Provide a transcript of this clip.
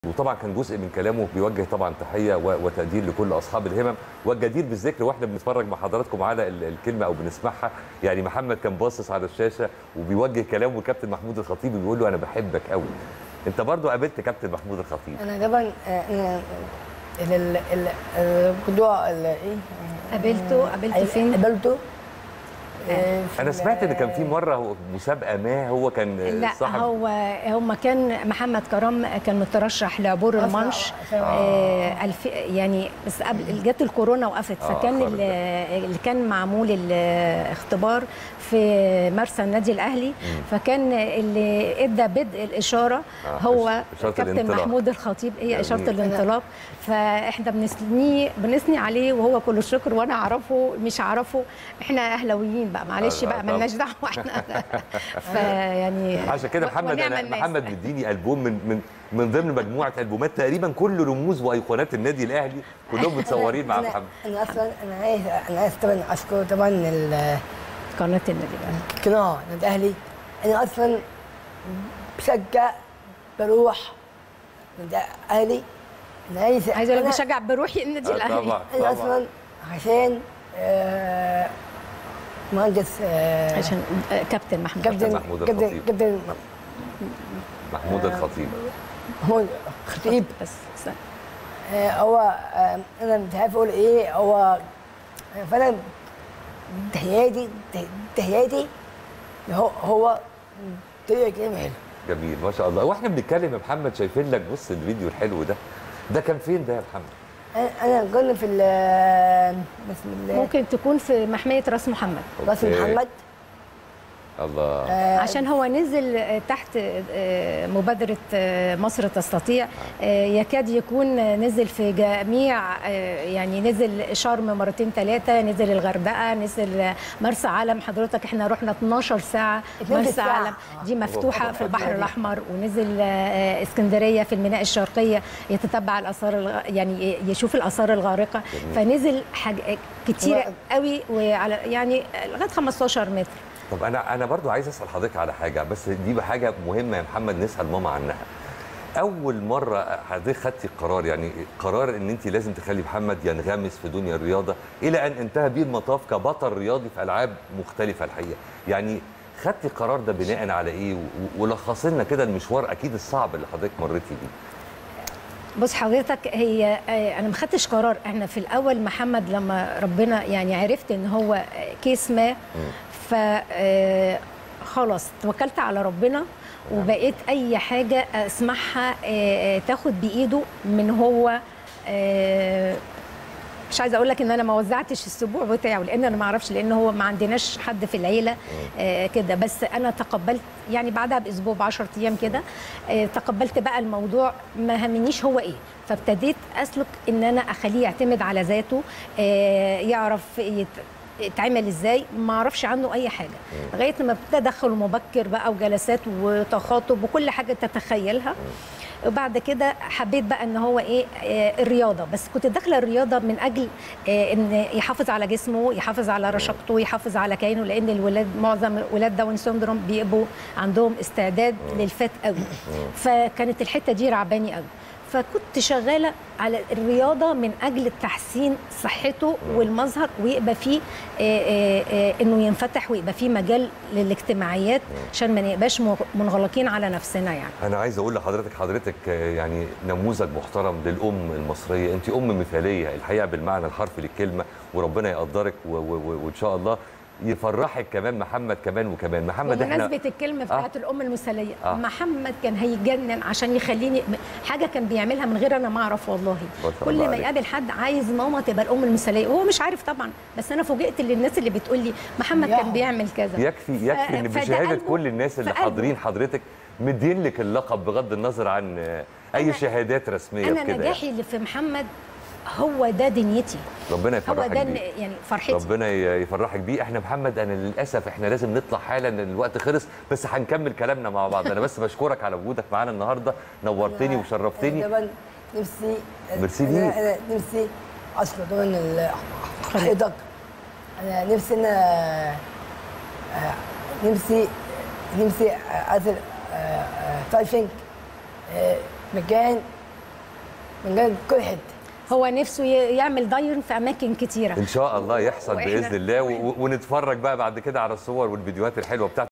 وطبعا كان جزء من كلامه بيوجه طبعا تحيه وتقدير لكل اصحاب الهمم، والجدير بالذكر واحنا بنتفرج مع حضراتكم على الكلمه او بنسمعها. يعني محمد كان باصص على الشاشه وبيوجه كلامه لكابتن محمود الخطيب وبيقول له انا بحبك قوي. انت برضو قابلت كابتن محمود الخطيب؟ انا طبعا الموضوع ايه قابلته فين؟ قابلته انا سمعت ان كان في مره مسابقه ما هو كان لا صاحب. هم كان محمد كرم كان مترشح لعبور المانش يعني بس قبل جت الكورونا وقفت، فكان اللي كان معمول الاختبار في مرسى النادي الاهلي، فكان اللي ادى بدء الاشاره هو كابتن محمود الخطيب، هي اشاره الانطلاق. فاحنا بنثني عليه وهو كل الشكر، وانا اعرفه مش اعرفه، احنا اهلاويين بقى معلش بقى مالناش دعوه احنا. فيعني عشان كده محمد مديني البوم من ضمن مجموعه البومات تقريبا كل رموز وايقونات النادي الاهلي كلهم متصورين مع محمد. انا اصلا انا عايز طبعا اشكر طبعا قناه النادي الاهلي، قناه النادي الاهلي. انا اصلا بشجع بروح النادي الاهلي. انا عايز اقول لك بشجع بروحي النادي الاهلي. انا اصلا عشان مهندس عشان كابتن محمود كابتن محمود الخطيب هو خطيب. بس هو انا مش عارف اقول ايه. هو فعلا تحياتي هو طريقه كلامه حلو جميل ما شاء الله. واحنا بنتكلم يا محمد شايفين لك بص الفيديو الحلو ده كان فين ده يا محمد؟ انا كنا في بسم الله ممكن تكون في محميه راس محمد. راس محمد الله. عشان هو نزل تحت مبادره مصر تستطيع، يكاد يكون نزل في جميع، يعني نزل شرم مرتين ثلاثه، نزل الغردقه، نزل مرسى علم. حضرتك احنا رحنا 12 ساعه مرسى علم دي مفتوحه في البحر الاحمر، ونزل اسكندريه في الميناء الشرقيه يتتبع الاثار، يعني يشوف الاثار الغارقه. فنزل حاجه كتيره قوي، وعلى يعني لغايه 15 متر. طب انا برضو عايز اسال حضرتك على حاجه، بس دي حاجه مهمه يا محمد نسال ماما عنها. اول مره حضرتك خدتي القرار، يعني قرار ان انت لازم تخلي محمد ينغمس في دنيا الرياضه الى ان انتهى بيه المطاف كبطل رياضي في العاب مختلفه الحقيقه، يعني خدتي القرار ده بناء على ايه؟ ولخص لنا كده المشوار اكيد الصعب اللي حضرتك مريتي بيه. بص حضرتك، هي انا ما خدتش قرار. احنا في الاول محمد لما ربنا يعني عرفت ان هو كيس ما، خلاص توكلت على ربنا، وبقيت اي حاجه اسمعها تاخد بايده من هو. مش عايزه اقول لك ان انا ما وزعتش السبوع بتاعه، لان انا ما اعرفش، لان هو ما عندناش حد في العيله كده. بس انا تقبلت يعني بعدها باسبوع ب10 ايام كده، تقبلت بقى الموضوع، ما همنيش هو ايه. فابتديت اسلك ان انا اخليه يعتمد على ذاته، يعرف يتعمل ازاي، ما اعرفش عنه اي حاجه، لغايه ما تدخل مبكر بقى وجلسات وتخاطب وكل حاجه تتخيلها. وبعد كده حبيت بقى ان هو ايه، الرياضه. بس كنت داخله الرياضه من اجل ان يحافظ على جسمه، يحافظ على رشاقته، يحافظ على كيانه، لان الولاد معظم ولاد داون سيندروم بيبقوا عندهم استعداد للفات قوي. فكانت الحته دي رعباني قوي، فكنت شغاله على الرياضه من اجل تحسين صحته والمظهر، ويبقى فيه انه ينفتح، ويبقى فيه مجال للاجتماعيات، عشان ما نبقاش منغلقين على نفسنا. يعني انا عايز اقول لحضرتك يعني نموذج محترم للام المصريه، انت ام مثاليه الحقيقه بالمعنى الحرفي للكلمه، وربنا يقدرك وان شاء الله يفرحك كمان محمد كمان وكمان. محمد بمناسبة الكلمة بتاعت الأم المثالية، محمد كان هيجنن عشان يخليني حاجة كان بيعملها من غير أنا ما أعرف والله. كل ما يقابل حد عايز ماما تبقى الأم المثالية، وهو مش عارف طبعا، بس أنا فوجئت للناس اللي بتقول لي محمد كان بيعمل كذا. يكفي ان بشهادة كل الناس اللي حاضرين حضرتك مدين لك اللقب بغض النظر عن أي شهادات رسمية. أنا نجاحي اللي في محمد هو ده دنيتي، ربنا يفرحك بيه، هو ده يعني فرحتي، ربنا يفرحك بيه. احنا محمد انا للاسف احنا لازم نطلع حالا لان الوقت خلص، بس هنكمل كلامنا مع بعض. انا بس بشكرك على وجودك معانا النهارده، نورتني وشرفتني. طبعا نفسي انا نفسي اشكر طبعا حضرتك. انا نفسي اعزل تايشنج مكان من كل حته. هو نفسه يعمل دايرن في اماكن كتيره ان شاء الله يحصل وإحنا- باذن الله ونتفرج بقى بعد كده على الصور والفيديوهات الحلوه بتاعت